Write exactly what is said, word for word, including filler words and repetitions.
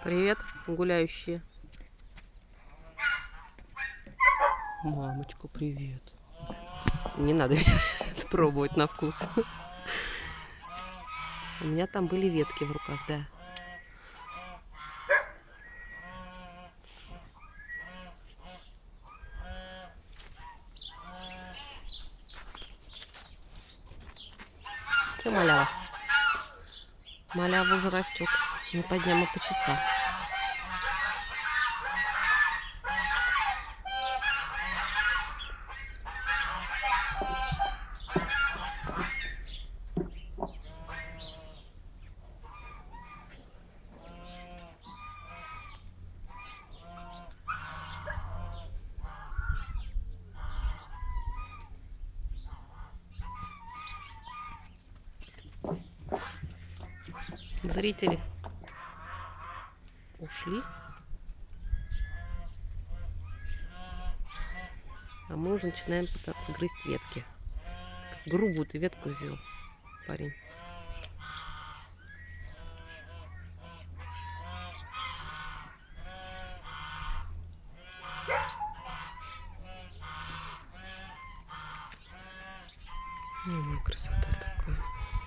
Привет, гуляющие. Мамочка, привет. Не надо пробовать на вкус. У меня там были ветки в руках, да. Что, малява? Малява уже растет. Не по дням, а по часам. Зрители ушли, а мы уже начинаем пытаться грызть ветки. Грубую ты ветку взял, парень. Ой, красота такая.